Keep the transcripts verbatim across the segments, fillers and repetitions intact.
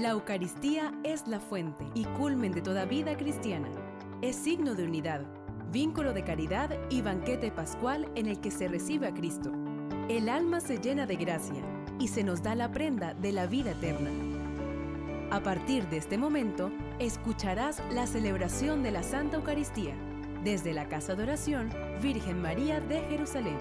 La Eucaristía es la fuente y culmen de toda vida cristiana. Es signo de unidad, vínculo de caridad y banquete pascual en el que se recibe a Cristo. El alma se llena de gracia y se nos da la prenda de la vida eterna. A partir de este momento, escucharás la celebración de la Santa Eucaristía desde la Casa de Oración Virgen María de Jerusalén.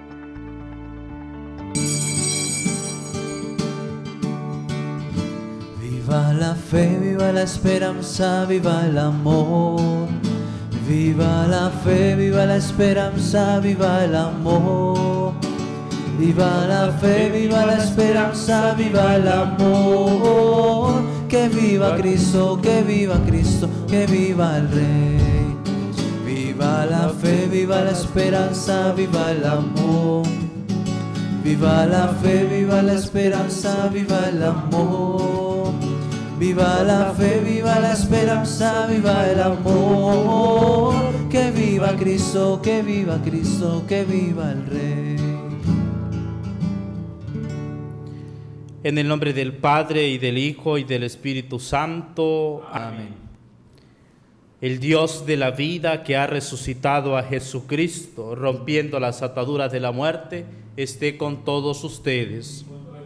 Viva la fe, viva la esperanza, viva el amor. Viva la fe, viva la esperanza, viva el amor. Viva la fe, viva la esperanza, viva el amor. Que viva Cristo, que viva Cristo, que viva el Rey. Viva la fe, viva la esperanza, viva el amor. Viva la fe, viva la esperanza, viva el amor. Viva la fe, viva la esperanza, viva el amor. Que viva Cristo, que viva Cristo, que viva el Rey. En el nombre del Padre, y del Hijo, y del Espíritu Santo. Amén. El Dios de la vida, que ha resucitado a Jesucristo, rompiendo las ataduras de la muerte, esté con todos ustedes.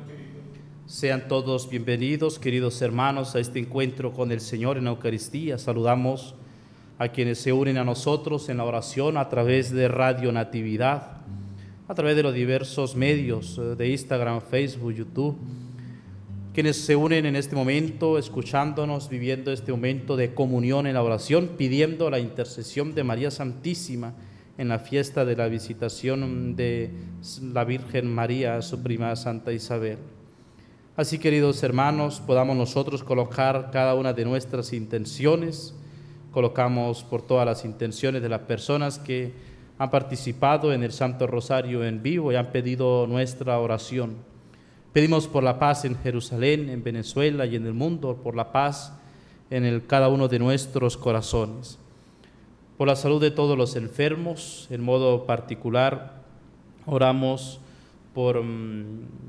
Sean todos bienvenidos, queridos hermanos, a este encuentro con el Señor en la Eucaristía. Saludamos a quienes se unen a nosotros en la oración a través de Radio Natividad, a través de los diversos medios de Instagram, Facebook, YouTube, quienes se unen en este momento, escuchándonos, viviendo este momento de comunión en la oración, pidiendo la intercesión de María Santísima en la fiesta de la visitación de la Virgen María, su prima Santa Isabel. Así, queridos hermanos, podamos nosotros colocar cada una de nuestras intenciones. Colocamos por todas las intenciones de las personas que han participado en el Santo Rosario en vivo y han pedido nuestra oración. Pedimos por la paz en Jerusalén, en Venezuela y en el mundo, por la paz en el, cada uno de nuestros corazones. Por la salud de todos los enfermos, en modo particular, oramos por um,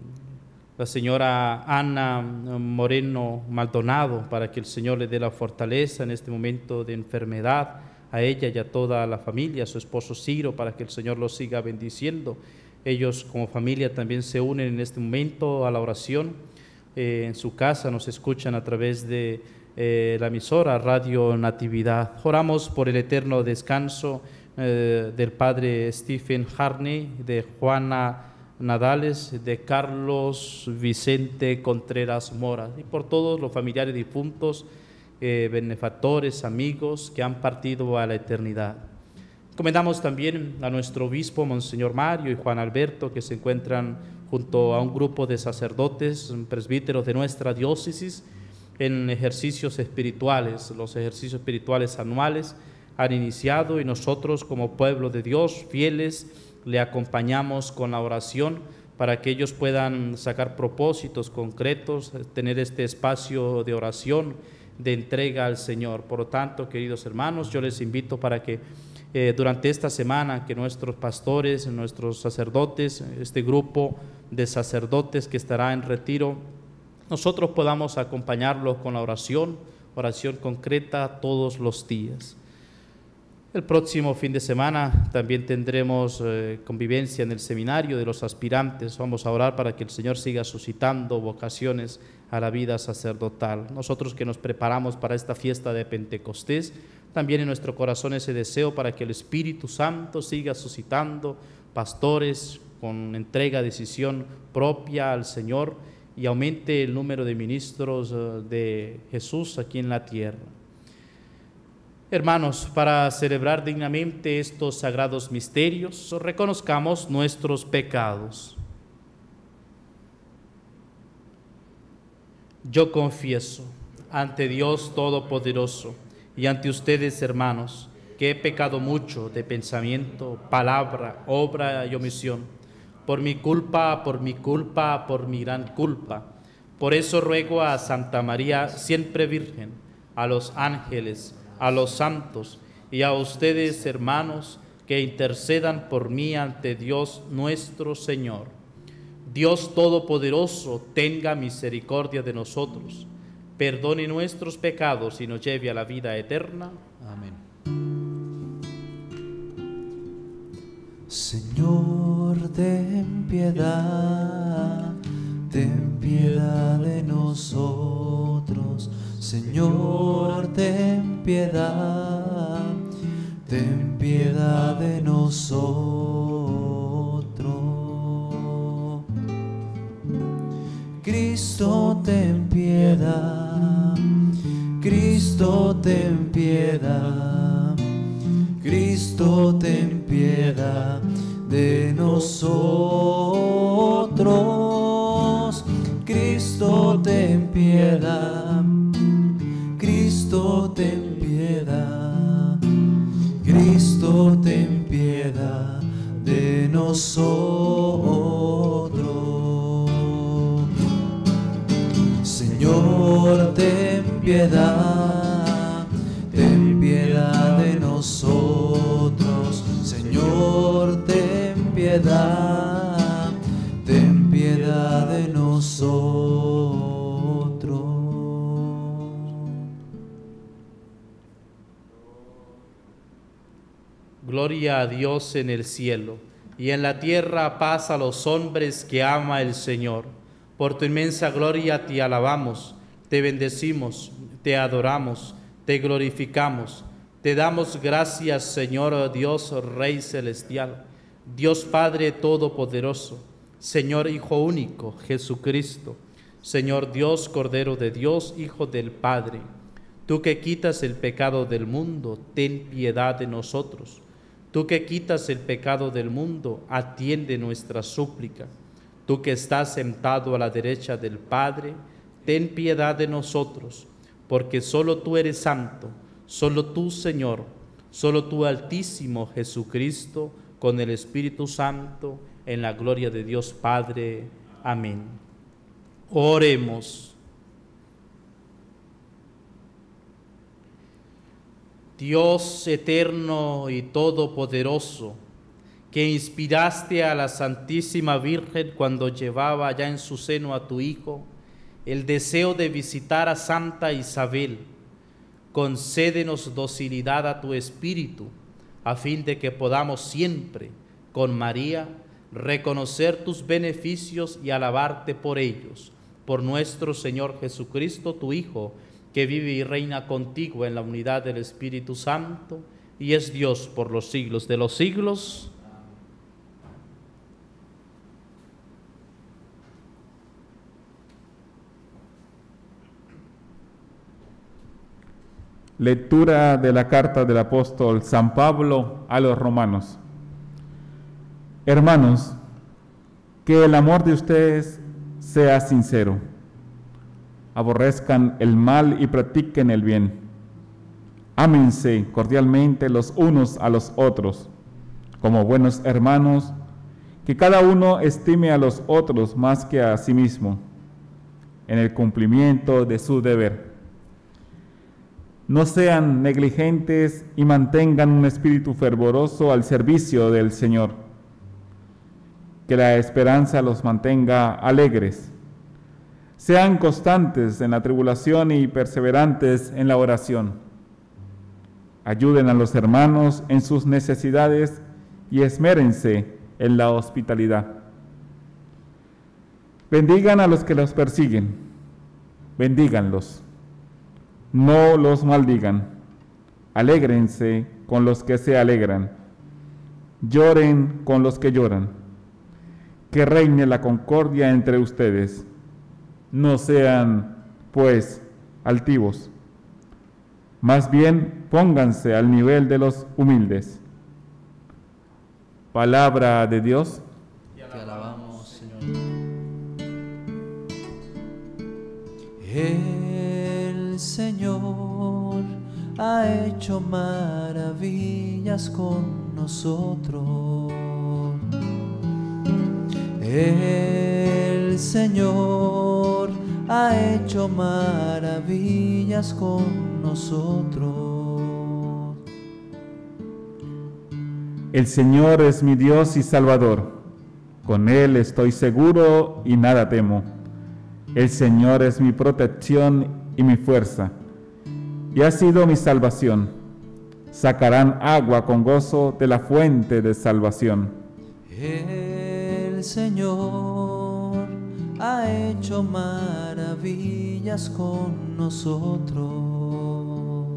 la señora Ana Moreno Maldonado, para que el Señor le dé la fortaleza en este momento de enfermedad, a ella y a toda la familia, a su esposo Ciro, para que el Señor los siga bendiciendo. Ellos como familia también se unen en este momento a la oración. Eh, en su casa nos escuchan a través de eh, la emisora Radio Natividad. Oramos por el eterno descanso eh, del padre Stephen Harney, de Juana Nadales, de Carlos Vicente Contreras Mora, y por todos los familiares difuntos, eh, benefactores, amigos que han partido a la eternidad. Encomendamos también a nuestro obispo, Monseñor Mario y Juan Alberto, que se encuentran junto a un grupo de sacerdotes, presbíteros de nuestra diócesis, en ejercicios espirituales. Los ejercicios espirituales anuales han iniciado y nosotros, como pueblo de Dios, fieles, le acompañamos con la oración para que ellos puedan sacar propósitos concretos, tener este espacio de oración, de entrega al Señor. Por lo tanto, queridos hermanos, yo les invito para que Eh, durante esta semana que nuestros pastores, nuestros sacerdotes, este grupo de sacerdotes que estará en retiro, nosotros podamos acompañarlos con la oración, oración concreta todos los días. El próximo fin de semana también tendremos eh, convivencia en el seminario de los aspirantes. Vamos a orar para que el Señor siga suscitando vocaciones a la vida sacerdotal. Nosotros que nos preparamos para esta fiesta de Pentecostés, también en nuestro corazón ese deseo para que el Espíritu Santo siga suscitando pastores con entrega, decisión propia al Señor y aumente el número de ministros de Jesús aquí en la tierra. Hermanos, para celebrar dignamente estos sagrados misterios, reconozcamos nuestros pecados. Yo confieso ante Dios Todopoderoso y ante ustedes, hermanos, que he pecado mucho de pensamiento, palabra, obra y omisión, por mi culpa, por mi culpa, por mi gran culpa. Por eso ruego a Santa María, siempre Virgen, a los ángeles, a los santos y a ustedes, hermanos, que intercedan por mí ante Dios nuestro Señor. Dios Todopoderoso tenga misericordia de nosotros, perdone nuestros pecados y nos lleve a la vida eterna. Amén. Señor, ten piedad, ten piedad de nosotros. Señor, ten piedad, ten piedad de nosotros. Cristo, ten piedad, Cristo, ten piedad, Cristo, ten piedad de nosotros. Cristo, ten piedad, Cristo, ten piedad, Cristo, ten piedad de nosotros. Señor, ten piedad, ten piedad de nosotros. Señor, ten piedad, ten piedad de nosotros. Gloria a Dios en el cielo, y en la tierra paz a los hombres que ama el Señor. Por tu inmensa gloria te alabamos, te bendecimos, te adoramos, te glorificamos. Te damos gracias, Señor Dios, Rey celestial, Dios Padre todopoderoso, Señor Hijo único, Jesucristo, Señor Dios, Cordero de Dios, Hijo del Padre. Tú que quitas el pecado del mundo, ten piedad de nosotros. Tú que quitas el pecado del mundo, atiende nuestra súplica. Tú que estás sentado a la derecha del Padre, ten piedad de nosotros, porque solo tú eres santo, solo tú, Señor, solo tú, Altísimo Jesucristo, con el Espíritu Santo, en la gloria de Dios Padre. Amén. Oremos. Dios eterno y todopoderoso, que inspiraste a la Santísima Virgen cuando llevaba ya en su seno a tu Hijo el deseo de visitar a Santa Isabel, concédenos docilidad a tu Espíritu, a fin de que podamos siempre, con María, reconocer tus beneficios y alabarte por ellos, por nuestro Señor Jesucristo, tu Hijo, que vive y reina contigo en la unidad del Espíritu Santo, y es Dios por los siglos de los siglos. Lectura de la carta del apóstol San Pablo a los romanos. Hermanos, que el amor de ustedes sea sincero. Aborrezcan el mal y practiquen el bien. Ámense cordialmente los unos a los otros, como buenos hermanos, que cada uno estime a los otros más que a sí mismo, en el cumplimiento de su deber. No sean negligentes y mantengan un espíritu fervoroso al servicio del Señor. Que la esperanza los mantenga alegres. Sean constantes en la tribulación y perseverantes en la oración. Ayuden a los hermanos en sus necesidades y esmérense en la hospitalidad. Bendigan a los que los persiguen. Bendíganlos. No los maldigan. Alégrense con los que se alegran. Lloren con los que lloran. Que reine la concordia entre ustedes. No sean, pues, altivos. Más bien, pónganse al nivel de los humildes. Palabra de Dios. Te alabamos, Señor. El Señor ha hecho maravillas con nosotros. El Señor ha hecho maravillas con nosotros. El Señor es mi Dios y Salvador. Con Él estoy seguro y nada temo. El Señor es mi protección y mi fuerza, y ha sido mi salvación. Sacarán agua con gozo de la fuente de salvación. El Señor ha hecho maravillas con nosotros.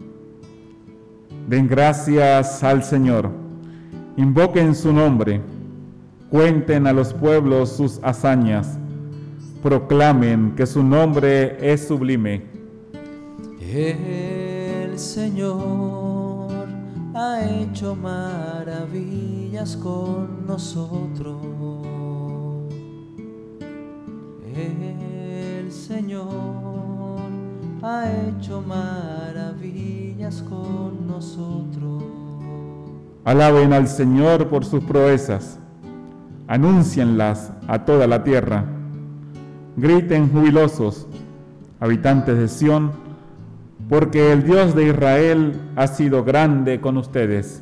Den gracias al Señor, invoquen su nombre, cuenten a los pueblos sus hazañas, proclamen que su nombre es sublime. El Señor ha hecho maravillas con nosotros. El Señor ha hecho maravillas con nosotros. Alaben al Señor por sus proezas, anúncienlas a toda la tierra. Griten jubilosos, habitantes de Sión, porque el Dios de Israel ha sido grande con ustedes.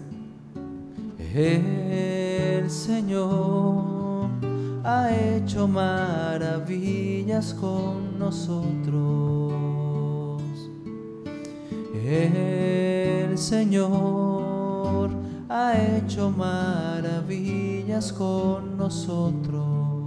El Señor ha hecho maravillas con nosotros. El Señor ha hecho maravillas con nosotros.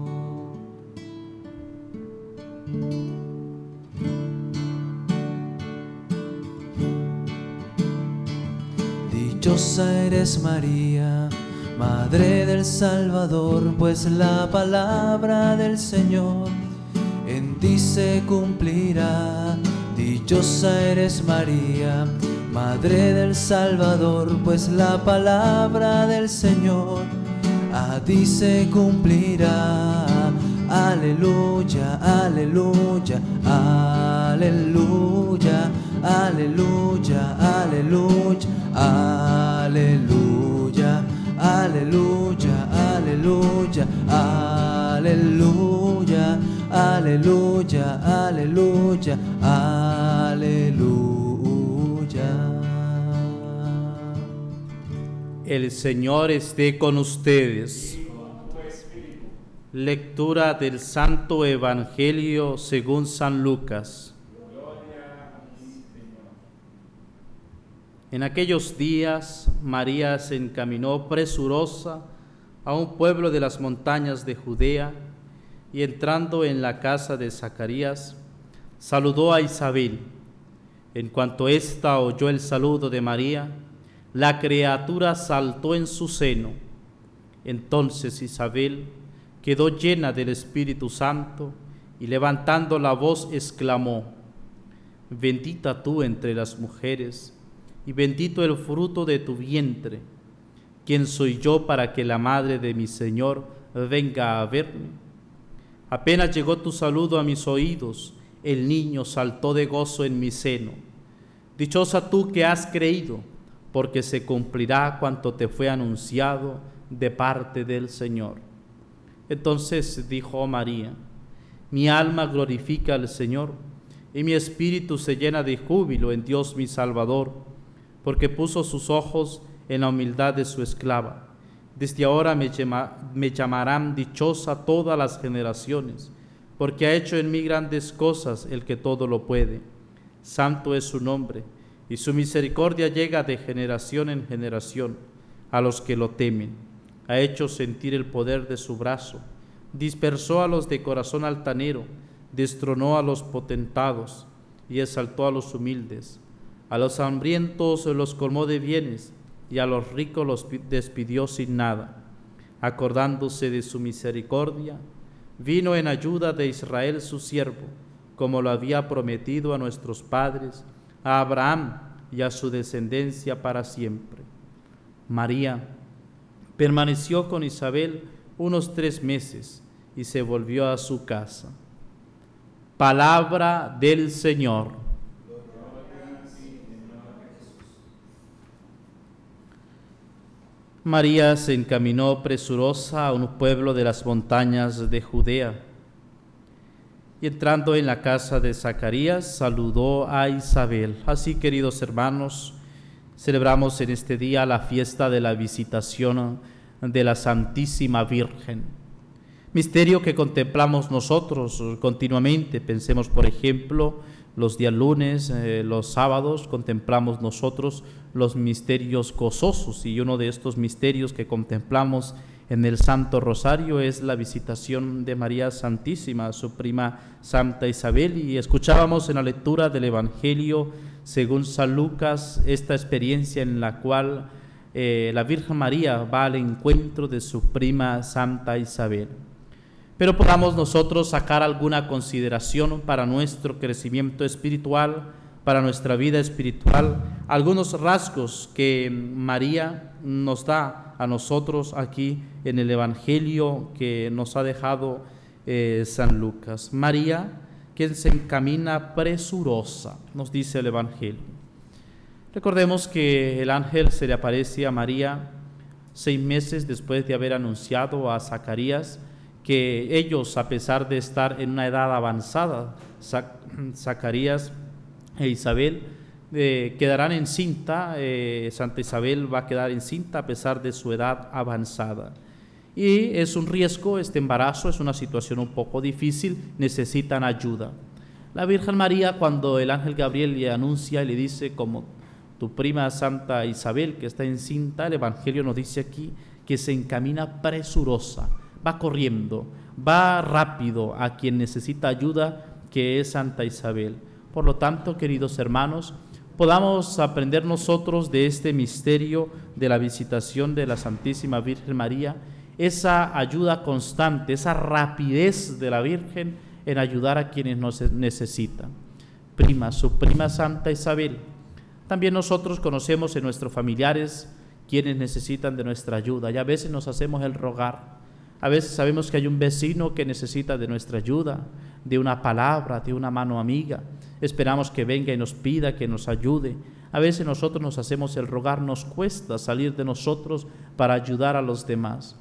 Dichosa eres María, Madre del Salvador, pues la palabra del Señor en ti se cumplirá. Dichosa eres María, Madre del Salvador, pues la palabra del Señor a ti se cumplirá. Aleluya, aleluya, aleluya, aleluya, aleluya, aleluya, aleluya, aleluya, aleluya, aleluya, aleluya, aleluya. El Señor esté con ustedes. Lectura del Santo Evangelio según San Lucas. En aquellos días, María se encaminó presurosa a un pueblo de las montañas de Judea, y entrando en la casa de Zacarías, saludó a Isabel. En cuanto ésta oyó el saludo de María, la criatura saltó en su seno. Entonces Isabel quedó llena del Espíritu Santo y levantando la voz exclamó: Bendita tú entre las mujeres, y bendito el fruto de tu vientre. ¿Quién soy yo para que la madre de mi Señor venga a verme? Apenas llegó tu saludo a mis oídos, el niño saltó de gozo en mi seno. Dichosa tú que has creído, porque se cumplirá cuanto te fue anunciado de parte del Señor. Entonces dijo María: Mi alma glorifica al Señor, y mi espíritu se llena de júbilo en Dios mi Salvador, porque puso sus ojos en la humildad de su esclava. Desde ahora me, llama, me llamarán dichosa todas las generaciones, porque ha hecho en mí grandes cosas el que todo lo puede. Santo es su nombre, y su misericordia llega de generación en generación a los que lo temen. Ha hecho sentir el poder de su brazo, dispersó a los de corazón altanero, destronó a los potentados y exaltó a los humildes. A los hambrientos los colmó de bienes, y a los ricos los despidió sin nada. Acordándose de su misericordia, vino en ayuda de Israel su siervo, como lo había prometido a nuestros padres, a Abraham y a su descendencia para siempre. María permaneció con Isabel unos tres meses y se volvió a su casa. Palabra del Señor. María se encaminó presurosa a un pueblo de las montañas de Judea, y entrando en la casa de Zacarías, saludó a Isabel. Así, queridos hermanos, celebramos en este día la fiesta de la visitación de la Santísima Virgen, misterio que contemplamos nosotros continuamente. Pensemos, por ejemplo, Los días lunes, eh, los sábados, contemplamos nosotros los misterios gozosos, y uno de estos misterios que contemplamos en el Santo Rosario es la visitación de María Santísima a su prima Santa Isabel, y escuchábamos en la lectura del Evangelio según San Lucas esta experiencia en la cual eh, la Virgen María va al encuentro de su prima Santa Isabel. Pero podamos nosotros sacar alguna consideración para nuestro crecimiento espiritual, para nuestra vida espiritual, algunos rasgos que María nos da a nosotros aquí en el Evangelio que nos ha dejado eh, San Lucas. María, quien se encamina presurosa, nos dice el Evangelio. Recordemos que el ángel se le aparece a María seis meses después de haber anunciado a Zacarías que ellos, a pesar de estar en una edad avanzada, Zacarías e Isabel, eh, quedarán encinta, eh, Santa Isabel va a quedar encinta a pesar de su edad avanzada. Y es un riesgo este embarazo, es una situación un poco difícil, necesitan ayuda. La Virgen María, cuando el ángel Gabriel le anuncia y le dice, como tu prima Santa Isabel que está encinta, el Evangelio nos dice aquí que se encamina presurosa, va corriendo, va rápido a quien necesita ayuda, que es Santa Isabel. Por lo tanto, queridos hermanos, podamos aprender nosotros de este misterio de la visitación de la Santísima Virgen María, esa ayuda constante, esa rapidez de la Virgen en ayudar a quienes nos necesitan. Prima, su prima Santa Isabel. También nosotros conocemos en nuestros familiares quienes necesitan de nuestra ayuda, y a veces nos hacemos el rogar. A veces sabemos que hay un vecino que necesita de nuestra ayuda, de una palabra, de una mano amiga. Esperamos que venga y nos pida que nos ayude. A veces nosotros nos hacemos el rogar, nos cuesta salir de nosotros para ayudar a los demás.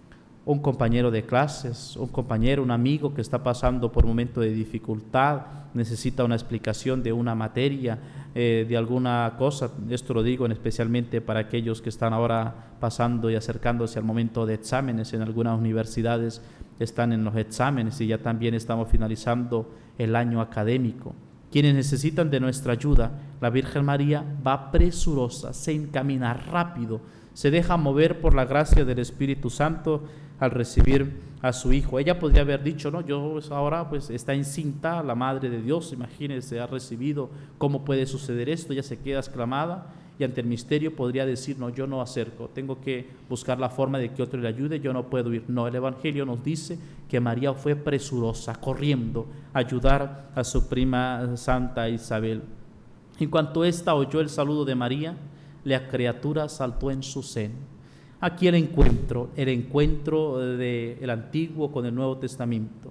Un compañero de clases, un compañero, un amigo que está pasando por un momento de dificultad, necesita una explicación de una materia, eh, de alguna cosa. Esto lo digo especialmente para aquellos que están ahora pasando y acercándose al momento de exámenes. En algunas universidades están en los exámenes y ya también estamos finalizando el año académico. Quienes necesitan de nuestra ayuda, la Virgen María va presurosa, se encamina rápido, se deja mover por la gracia del Espíritu Santo al recibir a su Hijo. Ella podría haber dicho, no, yo ahora pues está encinta la Madre de Dios, imagínense, ha recibido, ¿cómo puede suceder esto? Ella se queda exclamada y ante el misterio podría decir, no, yo no acerco, tengo que buscar la forma de que otro le ayude, yo no puedo ir. No, el Evangelio nos dice que María fue presurosa, corriendo a ayudar a su prima Santa Isabel. En cuanto ésta oyó el saludo de María, la criatura saltó en su seno. Aquí el encuentro, el encuentro del Antiguo con el Nuevo Testamento,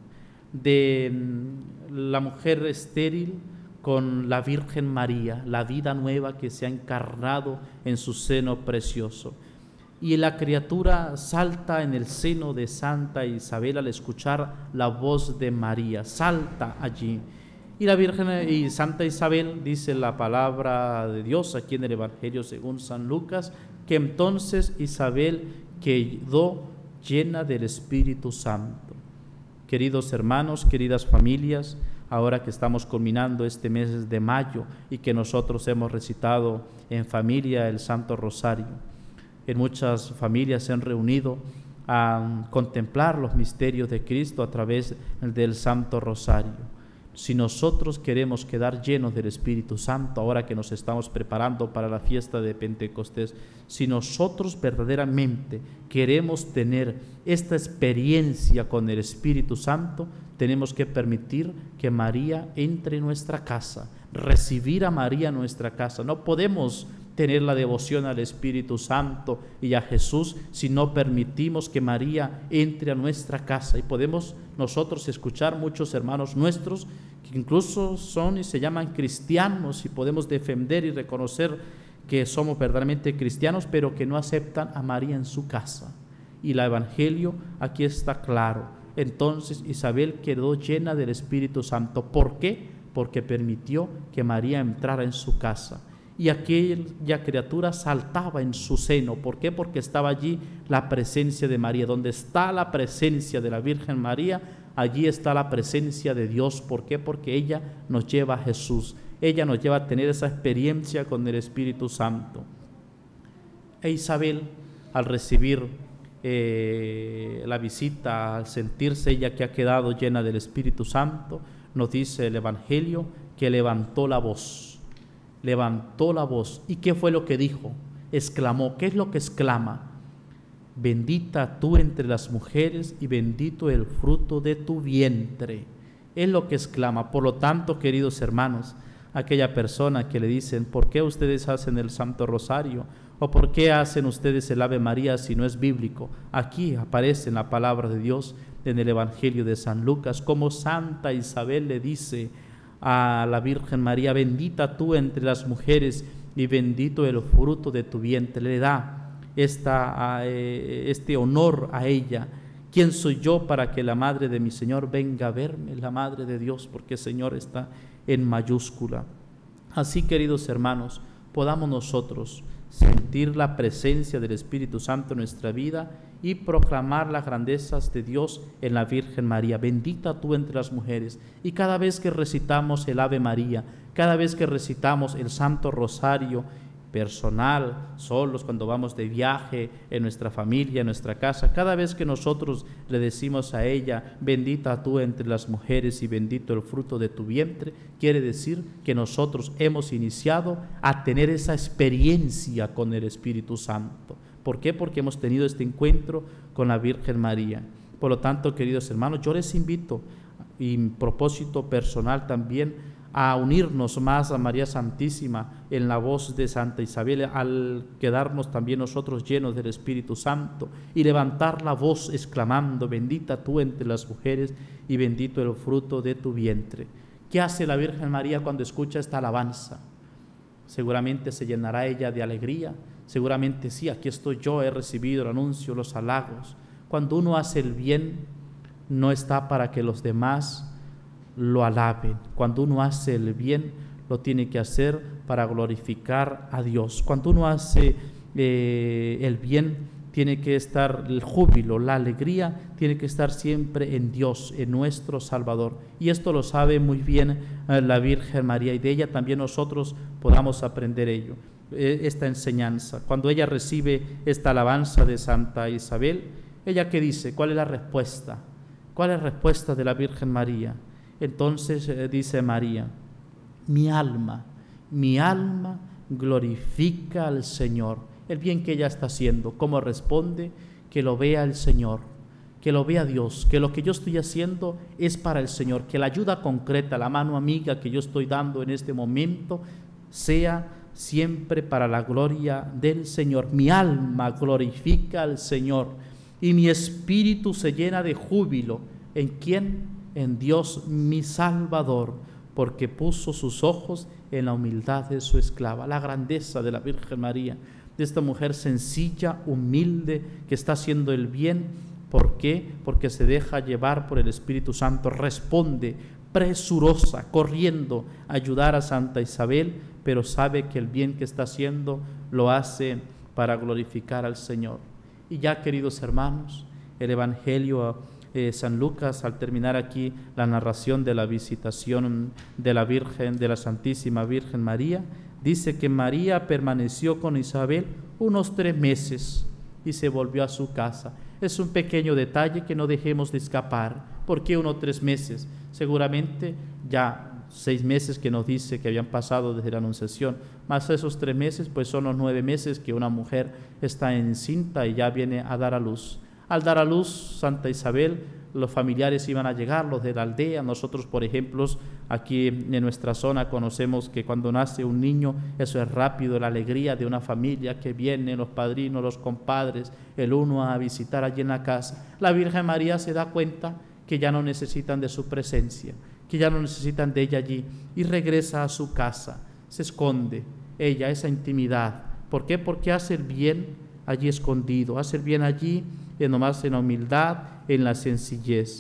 de la mujer estéril con la Virgen María, la vida nueva que se ha encarnado en su seno precioso. Y la criatura salta en el seno de Santa Isabel al escuchar la voz de María, salta allí. Y la Virgen y Santa Isabel, dice la palabra de Dios aquí en el Evangelio según San Lucas, que entonces Isabel quedó llena del Espíritu Santo. Queridos hermanos, queridas familias, ahora que estamos culminando este mes de mayo y que nosotros hemos recitado en familia el Santo Rosario, en muchas familias se han reunido a contemplar los misterios de Cristo a través del Santo Rosario. Si nosotros queremos quedar llenos del Espíritu Santo, ahora que nos estamos preparando para la fiesta de Pentecostés, si nosotros verdaderamente queremos tener esta experiencia con el Espíritu Santo, tenemos que permitir que María entre en nuestra casa, recibir a María en nuestra casa. No podemos tener la devoción al Espíritu Santo y a Jesús si no permitimos que María entre a nuestra casa. Y podemos nosotros escuchar muchos hermanos nuestros que incluso son y se llaman cristianos, y podemos defender y reconocer que somos verdaderamente cristianos, pero que no aceptan a María en su casa. Y el Evangelio aquí está claro. Entonces Isabel quedó llena del Espíritu Santo. ¿Por qué? Porque permitió que María entrara en su casa. Y aquella criatura saltaba en su seno. ¿Por qué? Porque estaba allí la presencia de María. Donde está la presencia de la Virgen María, allí está la presencia de Dios. ¿Por qué? Porque ella nos lleva a Jesús, ella nos lleva a tener esa experiencia con el Espíritu Santo. E Isabel, al recibir eh, la visita, al sentirse ella que ha quedado llena del Espíritu Santo, nos dice el Evangelio que levantó la voz, levantó la voz. ¿Y qué fue lo que dijo? Exclamó. ¿Qué es lo que exclama? Bendita tú entre las mujeres y bendito el fruto de tu vientre. Es lo que exclama. Por lo tanto, queridos hermanos, aquella persona que le dicen, ¿por qué ustedes hacen el Santo Rosario? ¿O por qué hacen ustedes el Ave María si no es bíblico? Aquí aparece en la palabra de Dios, en el Evangelio de San Lucas, como Santa Isabel le dice a la Virgen María, bendita tú entre las mujeres y bendito el fruto de tu vientre. Le da esta, eh, este honor a ella. ¿Quién soy yo para que la madre de mi Señor venga a verme? La madre de Dios, porque Señor está en mayúscula. Así, queridos hermanos, podamos nosotros sentir la presencia del Espíritu Santo en nuestra vida y proclamar las grandezas de Dios en la Virgen María. Bendita tú entre las mujeres. Y cada vez que recitamos el Ave María, cada vez que recitamos el Santo Rosario personal, solos, cuando vamos de viaje, en nuestra familia, en nuestra casa, cada vez que nosotros le decimos a ella, bendita tú entre las mujeres y bendito el fruto de tu vientre, quiere decir que nosotros hemos iniciado a tener esa experiencia con el Espíritu Santo. ¿Por qué? Porque hemos tenido este encuentro con la Virgen María. Por lo tanto, queridos hermanos, yo les invito, y propósito personal también, a unirnos más a María Santísima en la voz de Santa Isabel, al quedarnos también nosotros llenos del Espíritu Santo y levantar la voz exclamando, bendita tú entre las mujeres y bendito el fruto de tu vientre. ¿Qué hace la Virgen María cuando escucha esta alabanza? Seguramente se llenará ella de alegría, seguramente sí, aquí estoy yo, he recibido el anuncio, los halagos. Cuando uno hace el bien, no está para que los demás lo alaben. Cuando uno hace el bien, lo tiene que hacer para glorificar a Dios. Cuando uno hace eh, el bien, tiene que estar el júbilo, la alegría, tiene que estar siempre en Dios, en nuestro Salvador. Y esto lo sabe muy bien eh, la Virgen María, y de ella también nosotros podamos aprender ello, eh, esta enseñanza. Cuando ella recibe esta alabanza de Santa Isabel, ¿ella qué dice? ¿Cuál es la respuesta? ¿Cuál es la respuesta de la Virgen María? Entonces eh, dice María, mi alma, mi alma glorifica al Señor. El bien que ella está haciendo, ¿cómo responde? Que lo vea el Señor, que lo vea Dios, que lo que yo estoy haciendo es para el Señor, que la ayuda concreta, la mano amiga que yo estoy dando en este momento, sea siempre para la gloria del Señor. Mi alma glorifica al Señor y mi espíritu se llena de júbilo. ¿En quién? En Dios mi Salvador, porque puso sus ojos en la humildad de su esclava. La grandeza de la Virgen María, de esta mujer sencilla, humilde, que está haciendo el bien. ¿Por qué? Porque se deja llevar por el Espíritu Santo, responde presurosa, corriendo a ayudar a Santa Isabel, pero sabe que el bien que está haciendo lo hace para glorificar al Señor. Y ya, queridos hermanos, el Evangelio Eh, San Lucas, al terminar aquí la narración de la visitación de la Virgen, de la Santísima Virgen María, dice que María permaneció con Isabel unos tres meses y se volvió a su casa. Es un pequeño detalle que no dejemos de escapar. ¿Por qué unos tres meses? Seguramente ya seis meses que nos dice que habían pasado desde la Anunciación, más esos tres meses, pues son los nueve meses que una mujer está encinta y ya viene a dar a luz. Al dar a luz Santa Isabel, los familiares iban a llegar, los de la aldea. Nosotros, por ejemplo, aquí en nuestra zona conocemos que cuando nace un niño, eso es rápido, la alegría de una familia que viene, los padrinos, los compadres, el uno a visitar allí en la casa. La Virgen María se da cuenta que ya no necesitan de su presencia, que ya no necesitan de ella allí, y regresa a su casa, se esconde ella, esa intimidad. ¿Por qué? Porque hace el bien allí escondido, hace el bien allí, en nomás en la humildad, en la sencillez.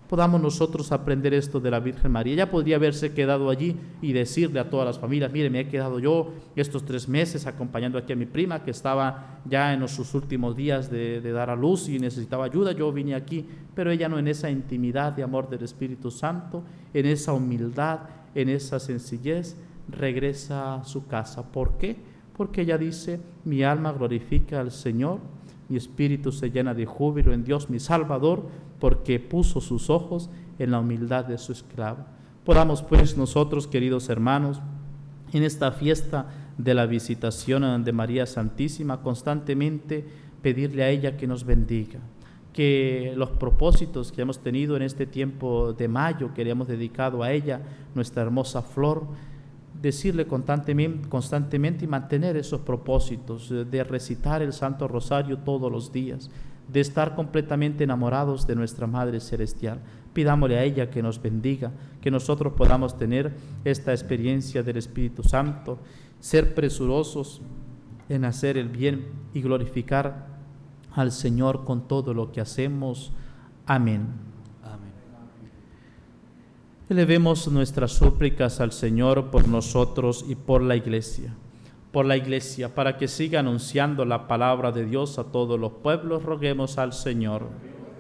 podamos nosotros aprender esto de la Virgen María. Ella podría haberse quedado allí y decirle a todas las familias: mire, me he quedado yo estos tres meses acompañando aquí a mi prima que estaba ya en sus últimos días de, de dar a luz y necesitaba ayuda, yo vine aquí. Pero ella no, en esa intimidad de amor del Espíritu Santo, en esa humildad, en esa sencillez, regresa a su casa. ¿Por qué? Porque ella dice: mi alma glorifica al Señor, mi espíritu se llena de júbilo en Dios mi Salvador, porque puso sus ojos en la humildad de su esclavo. Podamos pues nosotros, queridos hermanos, en esta fiesta de la visitación de María Santísima, constantemente pedirle a ella que nos bendiga, que los propósitos que hemos tenido en este tiempo de mayo, que le hemos dedicado a ella, nuestra hermosa flor, decirle constantemente, constantemente y mantener esos propósitos de recitar el Santo Rosario todos los días, de estar completamente enamorados de nuestra Madre Celestial. Pidámosle a ella que nos bendiga, que nosotros podamos tener esta experiencia del Espíritu Santo, ser presurosos en hacer el bien y glorificar al Señor con todo lo que hacemos. Amén. Elevemos nuestras súplicas al Señor por nosotros y por la Iglesia. Por la Iglesia, para que siga anunciando la palabra de Dios a todos los pueblos, roguemos al Señor.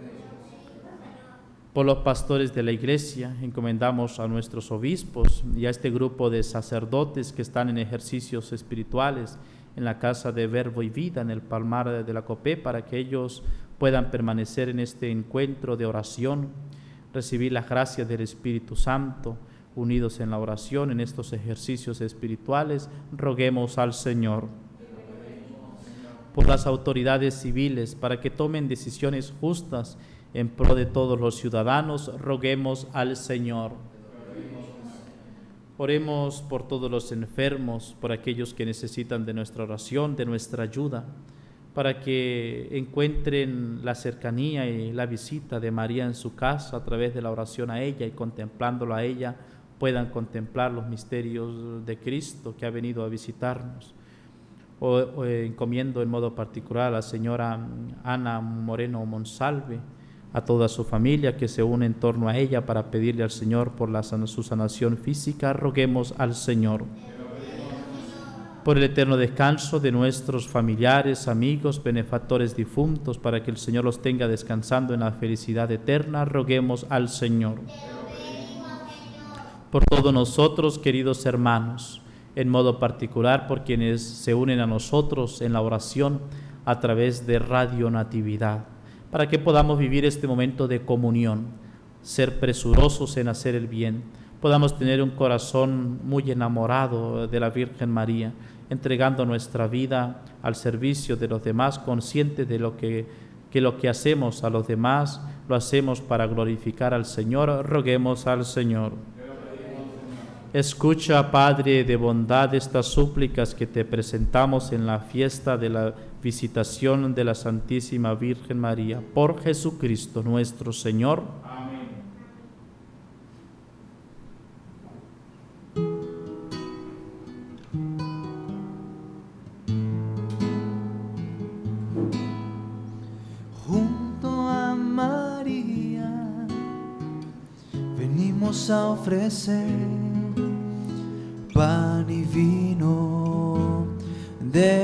Por los pastores de la Iglesia, encomendamos a nuestros obispos y a este grupo de sacerdotes que están en ejercicios espirituales en la Casa de Verbo y Vida, en el Palmar de la Copé, para que ellos puedan permanecer en este encuentro de oración, recibir las gracias del Espíritu Santo, unidos en la oración, en estos ejercicios espirituales, roguemos al Señor. Por las autoridades civiles, para que tomen decisiones justas en pro de todos los ciudadanos, roguemos al Señor. Oremos por todos los enfermos, por aquellos que necesitan de nuestra oración, de nuestra ayuda, para que encuentren la cercanía y la visita de María en su casa a través de la oración a ella, y contemplándola a ella puedan contemplar los misterios de Cristo que ha venido a visitarnos. O, o encomiendo en modo particular a la señora Ana Moreno Monsalve, a toda su familia que se une en torno a ella para pedirle al Señor por la, su sanación física. Roguemos al Señor. Por el eterno descanso de nuestros familiares, amigos, benefactores difuntos, para que el Señor los tenga descansando en la felicidad eterna, roguemos al Señor. Por todos nosotros, queridos hermanos, en modo particular por quienes se unen a nosotros en la oración a través de Radio Natividad, para que podamos vivir este momento de comunión, ser presurosos en hacer el bien, podamos tener un corazón muy enamorado de la Virgen María, entregando nuestra vida al servicio de los demás, conscientes de lo que, que lo que hacemos a los demás lo hacemos para glorificar al Señor. Roguemos al Señor. Escucha, Padre de bondad, estas súplicas que te presentamos en la fiesta de la visitación de la Santísima Virgen María. Por Jesucristo nuestro Señor. Amén. Junto a María venimos a ofrecer pan y vino de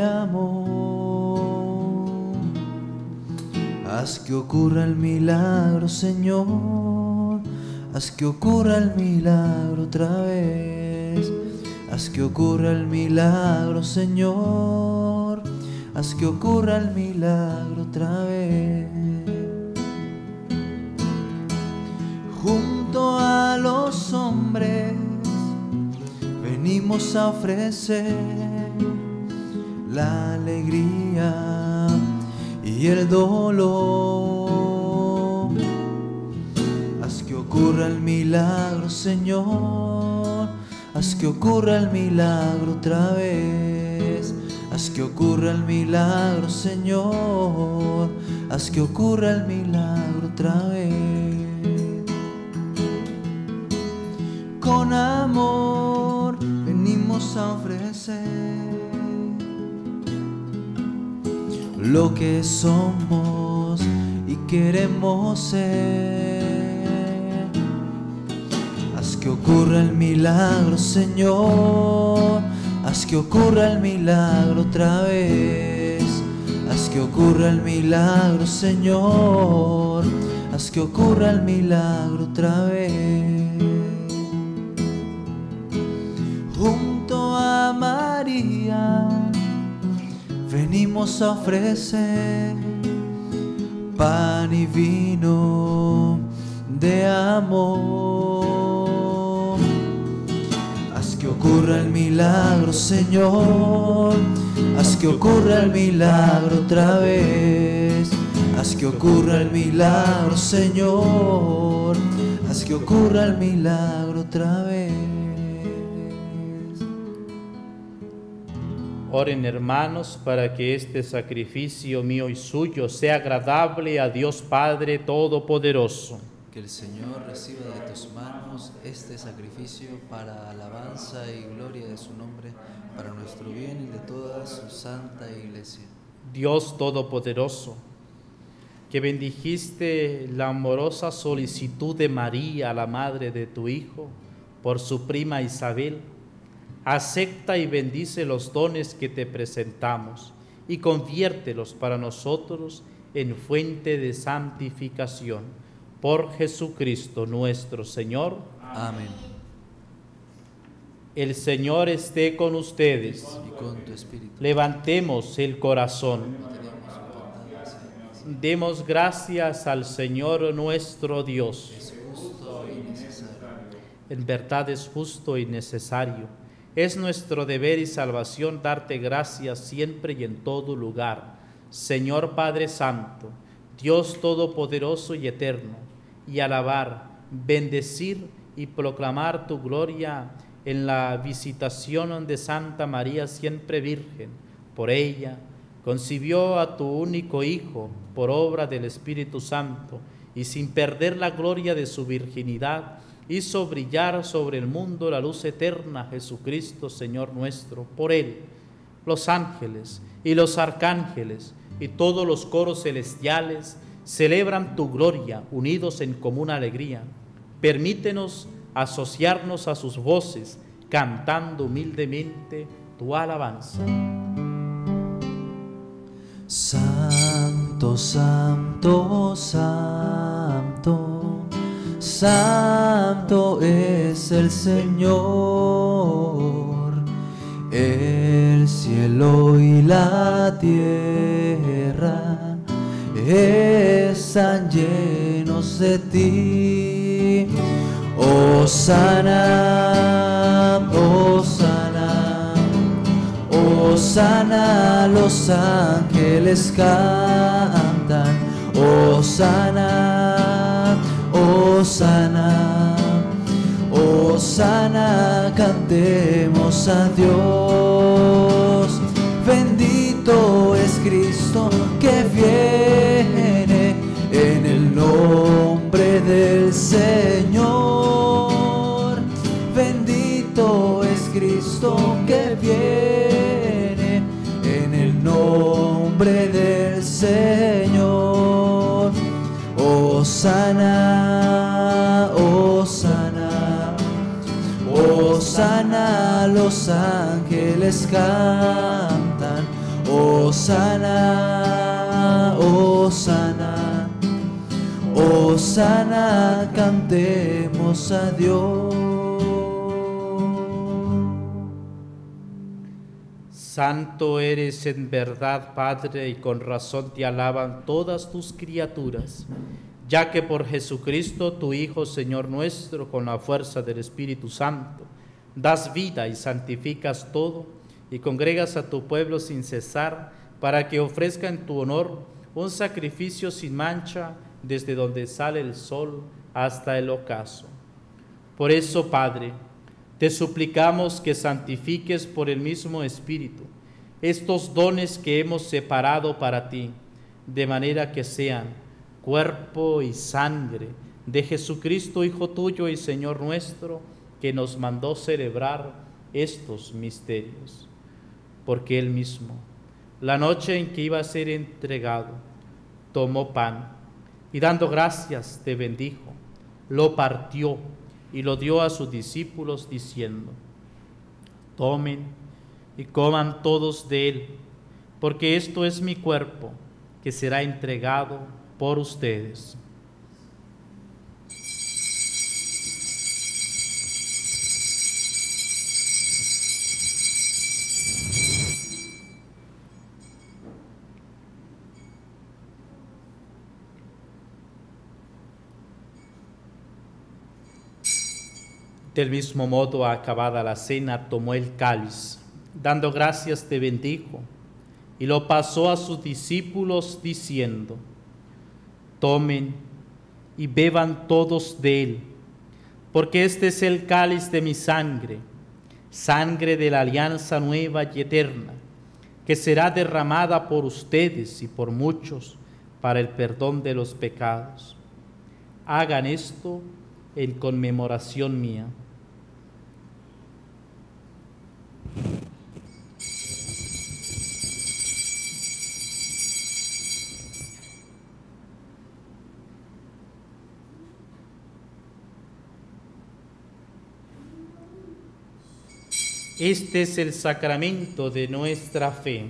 amor. Haz que ocurra el milagro, Señor. Haz que ocurra el milagro otra vez. Haz que ocurra el milagro, Señor. Haz que ocurra el milagro otra vez. Junto a los hombres venimos a ofrecer la alegría y el dolor. Haz que ocurra el milagro, Señor. Haz que ocurra el milagro otra vez. Haz que ocurra el milagro, Señor. Haz que ocurra el milagro otra vez. Con amor venimos a ofrecer lo que somos y queremos ser. que ocurra el milagro, Señor, haz que ocurra el milagro otra vez, haz que ocurra el milagro, Señor, haz que ocurra el milagro otra vez. Junto a María venimos a ofrecer pan y vino de amor. Haz que ocurra el milagro, Señor, haz que ocurra el milagro otra vez, haz que ocurra el milagro, Señor, haz que ocurra el milagro otra vez. Oren, hermanos, para que este sacrificio mío y suyo sea agradable a Dios Padre Todopoderoso. Que el Señor reciba de tus manos este sacrificio para alabanza y gloria de su nombre, para nuestro bien y de toda su santa iglesia. Dios Todopoderoso, que bendijiste la amorosa solicitud de María, la madre de tu Hijo, por su prima Isabel, acepta y bendice los dones que te presentamos y conviértelos para nosotros en fuente de santificación. Por Jesucristo nuestro Señor. Amén. El Señor esté con ustedes. Y con tu espíritu. Levantemos el corazón. Demos gracias al Señor nuestro Dios. Es justo y necesario. En verdad es justo y necesario. Es nuestro deber y salvación darte gracias siempre y en todo lugar, Señor Padre Santo, Dios Todopoderoso y Eterno, y alabar, bendecir y proclamar tu gloria en la visitación de Santa María siempre Virgen. Por ella concibió a tu único Hijo por obra del Espíritu Santo, y sin perder la gloria de su virginidad, hizo brillar sobre el mundo la luz eterna, Jesucristo, Señor nuestro. Por Él, los ángeles y los arcángeles y todos los coros celestiales celebran tu gloria, unidos en común alegría. Permítenos asociarnos a sus voces, cantando humildemente tu alabanza. Santo, santo, santo, santo es el Señor. El cielo y la tierra están llenos de ti. Hosana, hosana, hosana, los ángeles cantan. Hosana, hosana, hosana, cantemos a Dios. Bendito es Cristo que viene en el nombre del Señor. Bendito es Cristo que viene en el nombre del Señor. Hosana, hosana, hosana, los ángeles cantan. Hosana, hosana, hosana, cantemos a Dios. Santo eres en verdad, Padre, y con razón te alaban todas tus criaturas, ya que por Jesucristo, tu Hijo, Señor nuestro, con la fuerza del Espíritu Santo, das vida y santificas todo, y congregas a tu pueblo sin cesar, para que ofrezca en tu honor un sacrificio sin mancha, desde donde sale el sol hasta el ocaso. Por eso, Padre, te suplicamos que santifiques por el mismo Espíritu estos dones que hemos separado para ti, de manera que sean cuerpo y sangre de Jesucristo, Hijo tuyo y Señor nuestro, que nos mandó celebrar estos misterios. Porque Él mismo, la noche en que iba a ser entregado, tomó pan y dando gracias te bendijo, lo partió y lo dio a sus discípulos diciendo: tomen y coman todos de él, porque esto es mi cuerpo, que será entregado por ustedes. Del mismo modo, acabada la cena, tomó el cáliz, dando gracias te bendijo, y lo pasó a sus discípulos diciendo: tomen y beban todos de él, porque este es el cáliz de mi sangre, sangre de la alianza nueva y eterna, que será derramada por ustedes y por muchos para el perdón de los pecados. Hagan esto en conmemoración mía. Este es el sacramento de nuestra fe.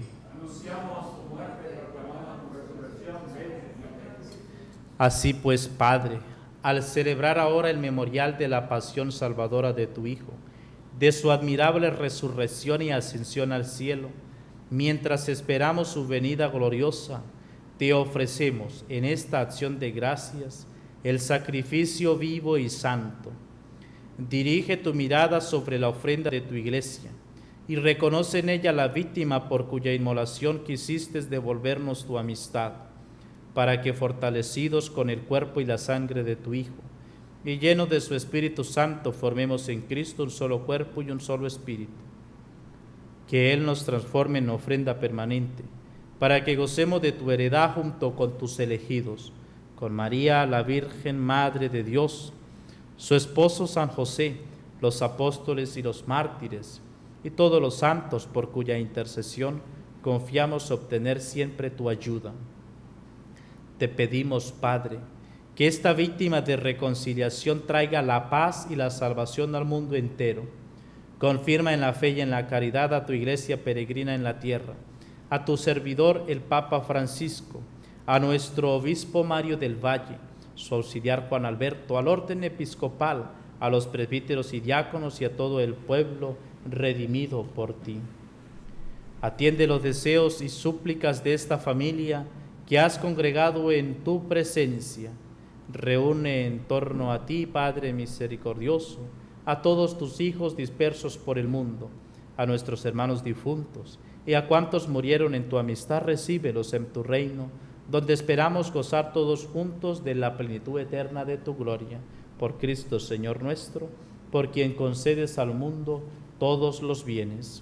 Así pues, Padre, al celebrar ahora el memorial de la pasión salvadora de tu Hijo, de su admirable resurrección y ascensión al cielo, mientras esperamos su venida gloriosa, te ofrecemos en esta acción de gracias el sacrificio vivo y santo. Dirige tu mirada sobre la ofrenda de tu iglesia y reconoce en ella la víctima por cuya inmolación quisiste devolvernos tu amistad, para que, fortalecidos con el cuerpo y la sangre de tu Hijo, y llenos de su Espíritu Santo, formemos en Cristo un solo cuerpo y un solo espíritu. Que Él nos transforme en ofrenda permanente, para que gocemos de tu heredad junto con tus elegidos, con María, la Virgen Madre de Dios, su esposo San José, los apóstoles y los mártires, y todos los santos por cuya intercesión confiamos obtener siempre tu ayuda. Te pedimos, Padre, que esta víctima de reconciliación traiga la paz y la salvación al mundo entero. Confirma en la fe y en la caridad a tu iglesia peregrina en la tierra, a tu servidor el Papa Francisco, a nuestro obispo Mario del Valle, su auxiliar Juan Alberto, al orden episcopal, a los presbíteros y diáconos y a todo el pueblo redimido por ti. Atiende los deseos y súplicas de esta familia que has congregado en tu presencia. Reúne en torno a ti, Padre misericordioso, a todos tus hijos dispersos por el mundo, a nuestros hermanos difuntos y a cuantos murieron en tu amistad, recíbelos en tu reino, donde esperamos gozar todos juntos de la plenitud eterna de tu gloria. Por Cristo Señor nuestro, por quien concedes al mundo todos los bienes.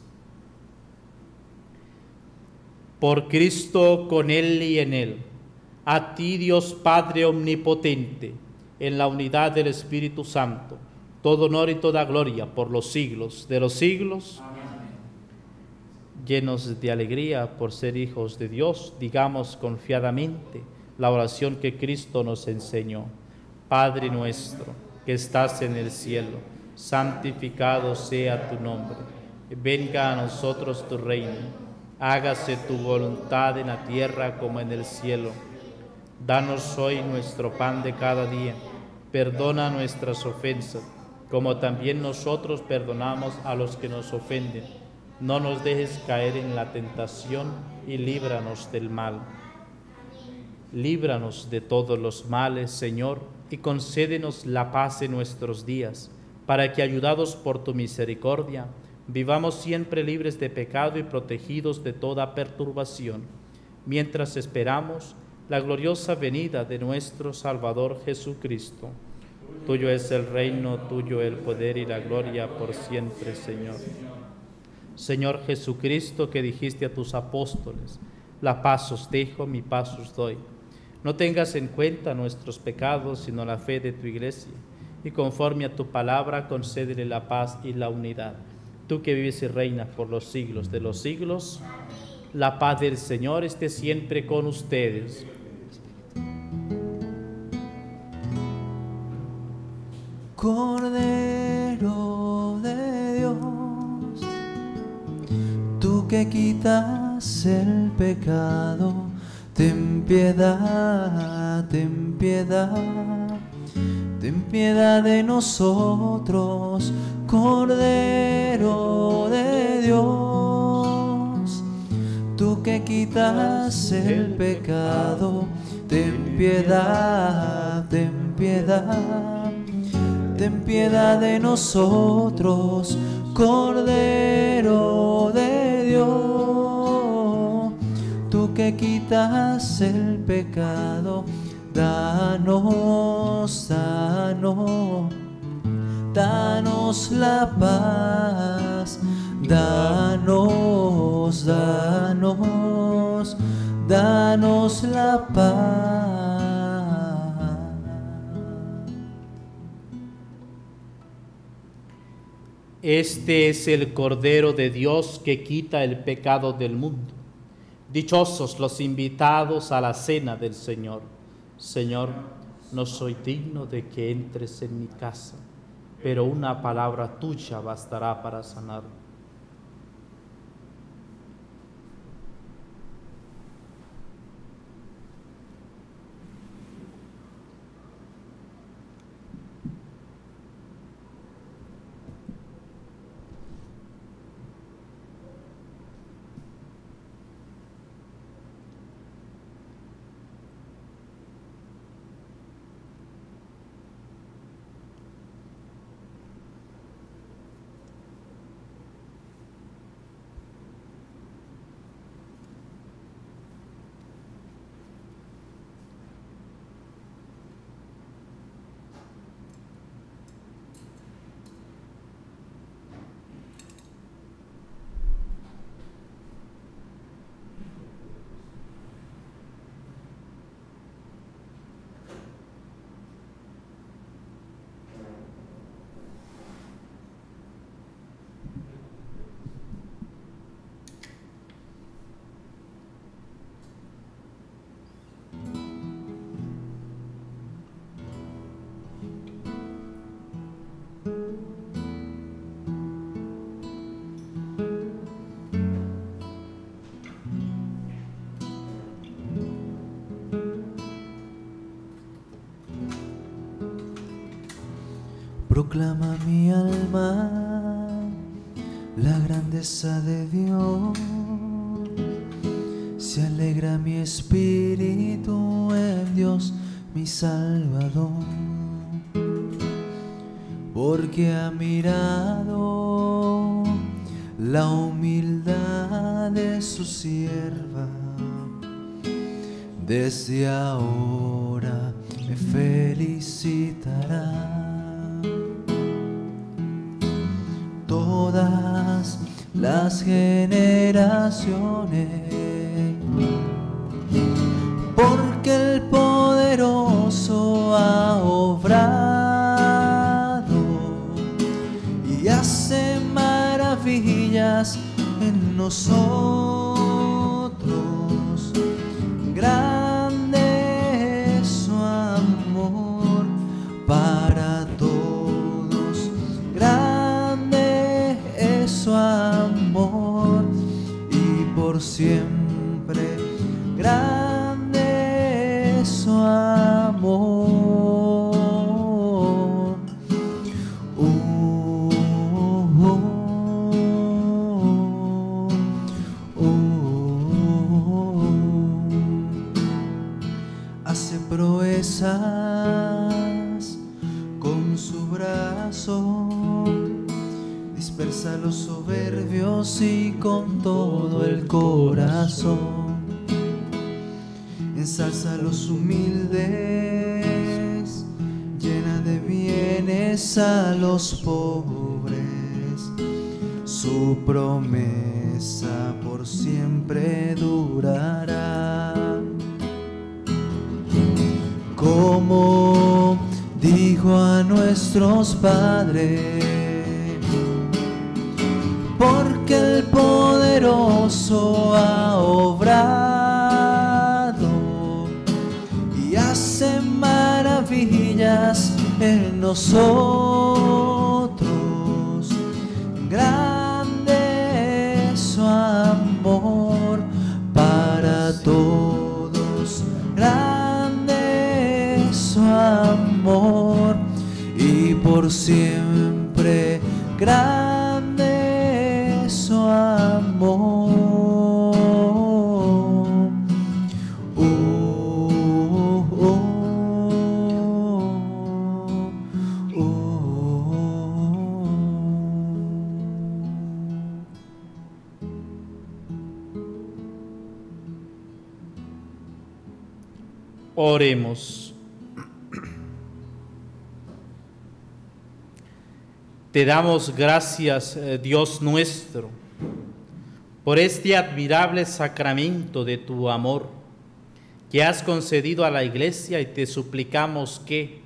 Por Cristo, con Él y en Él, a ti, Dios Padre omnipotente, en la unidad del Espíritu Santo, todo honor y toda gloria por los siglos de los siglos. Amén. Llenos de alegría por ser hijos de Dios, digamos confiadamente la oración que Cristo nos enseñó. Padre nuestro, que estás en el cielo, santificado sea tu nombre. Venga a nosotros tu reino. Hágase tu voluntad en la tierra como en el cielo. Danos hoy nuestro pan de cada día. Perdona nuestras ofensas, como también nosotros perdonamos a los que nos ofenden. No nos dejes caer en la tentación y líbranos del mal. Líbranos de todos los males, Señor, y concédenos la paz en nuestros días, para que, ayudados por tu misericordia, vivamos siempre libres de pecado y protegidos de toda perturbación, mientras esperamos la gloriosa venida de nuestro Salvador Jesucristo. Tuyo es el reino, tuyo el poder y la gloria por siempre, Señor. Señor Jesucristo, que dijiste a tus apóstoles: la paz os dejo, mi paz os doy. No tengas en cuenta nuestros pecados, sino la fe de tu iglesia, y conforme a tu palabra concédele la paz y la unidad. Tú que vives y reinas por los siglos de los siglos, la paz del Señor esté siempre con ustedes. Cordero de Dios, tú que quitas el pecado, ten piedad, ten piedad, ten piedad de nosotros, Cordero de Dios, tú que quitas el pecado, ten piedad, ten piedad, ten piedad de nosotros, Cordero de Dios, tú que quitas el pecado, danos, danos, danos la paz, danos, danos, danos la paz. Este es el Cordero de Dios que quita el pecado del mundo. Dichosos los invitados a la cena del Señor. Señor, no soy digno de que entres en mi casa, pero una palabra tuya bastará para sanar. Proclama mi alma la grandeza de Dios, se alegra mi espíritu en Dios mi Salvador, porque ha mirado la humildad de su sierva. Desde ahora me felicitará todas las generaciones, porque el poderoso ha obrado y hace maravillas en nosotros. Grande es su amor para todos, grande es su amor y por siempre grande es su amor. Uh, uh, uh, uh. Hace proezas con su brazo, dispersa a los soberbios y con todo el corazón ensalza a los humildes, llena de bienes a los pobres. Su promesa por siempre durará. Como dijo a nuestros padres, porque el poderoso ha obrado y hace maravillas en nosotros. nosotros. Grande es su amor para todos. Grande es su amor y por siempre. Grande es su amor. Oremos. Te damos gracias, Dios nuestro, por este admirable sacramento de tu amor que has concedido a la Iglesia, y te suplicamos que,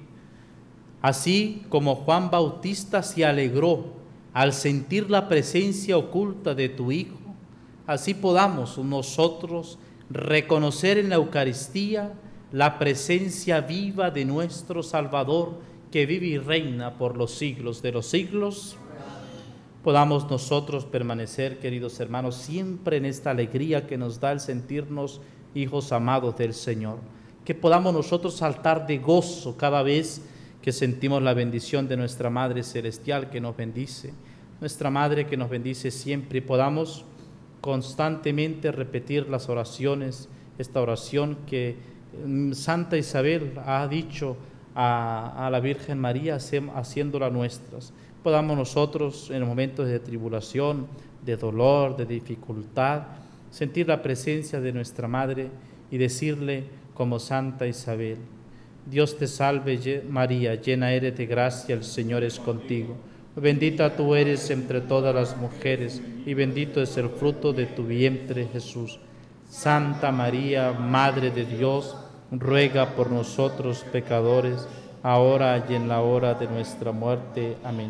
así como Juan Bautista se alegró al sentir la presencia oculta de tu Hijo, así podamos nosotros reconocer en la Eucaristía la presencia viva de nuestro Salvador, que vive y reina por los siglos de los siglos. Podamos nosotros permanecer, queridos hermanos, siempre en esta alegría que nos da el sentirnos hijos amados del Señor. Que podamos nosotros saltar de gozo cada vez que sentimos la bendición de nuestra Madre Celestial que nos bendice, nuestra Madre que nos bendice siempre, y podamos constantemente repetir las oraciones, esta oración que Santa Isabel ha dicho a, a la Virgen María, haciéndola nuestras. Podamos nosotros en momentos de tribulación, de dolor, de dificultad, sentir la presencia de nuestra Madre y decirle como Santa Isabel: Dios te salve María, llena eres de gracia, el Señor es contigo. Bendita tú eres entre todas las mujeres y bendito es el fruto de tu vientre, Jesús. Santa María, Madre de Dios, ruega por nosotros pecadores, ahora y en la hora de nuestra muerte. Amén.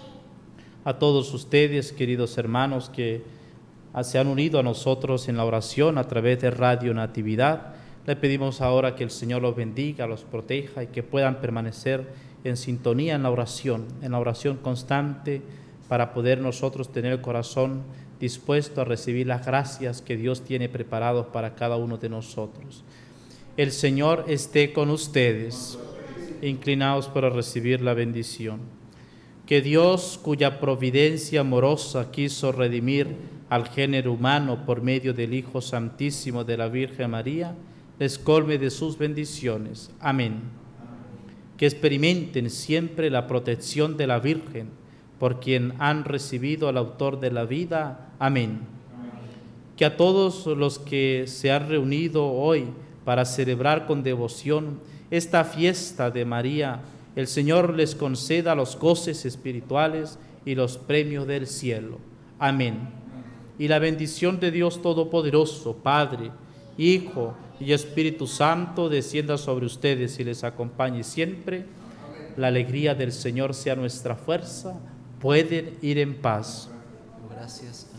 A todos ustedes, queridos hermanos, que se han unido a nosotros en la oración a través de Radio Natividad, le pedimos ahora que el Señor los bendiga, los proteja y que puedan permanecer en sintonía en la oración, en la oración constante, para poder nosotros tener el corazón dispuesto a recibir las gracias que Dios tiene preparados para cada uno de nosotros. El Señor esté con ustedes. Inclinaos para recibir la bendición. Que Dios, cuya providencia amorosa quiso redimir al género humano por medio del Hijo Santísimo de la Virgen María, les colme de sus bendiciones. Amén. Que experimenten siempre la protección de la Virgen, por quien han recibido al autor de la vida. Amén. Que a todos los que se han reunido hoy para celebrar con devoción esta fiesta de María, el Señor les conceda los goces espirituales y los premios del cielo. Amén. Y la bendición de Dios Todopoderoso, Padre, Hijo y Espíritu Santo, descienda sobre ustedes y les acompañe siempre. La alegría del Señor sea nuestra fuerza. Pueden ir en paz. Gracias.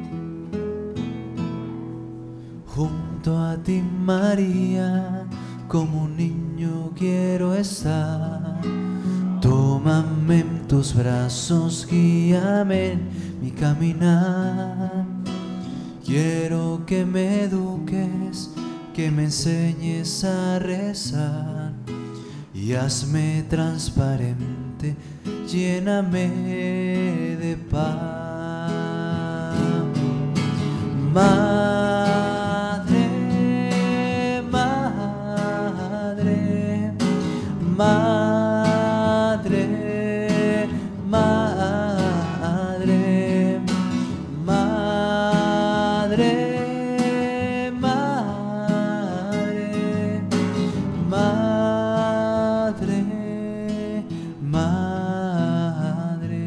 Junto a ti, María, como un niño quiero estar. Tómame en tus brazos, guíame en mi caminar. Quiero que me eduques, que me enseñes a rezar y hazme transparente, lléname de paz. Madre, madre, madre, madre, madre, madre, madre, madre.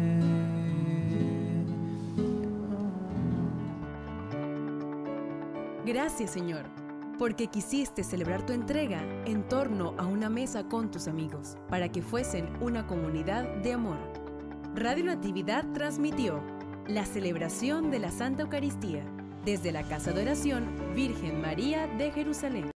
Gracias, Señor, porque quisiste celebrar tu entrega en torno a una mesa con tus amigos, para que fuesen una comunidad de amor. Radio Natividad transmitió la celebración de la Santa Eucaristía desde la Casa de Oración Virgen María de Jerusalén.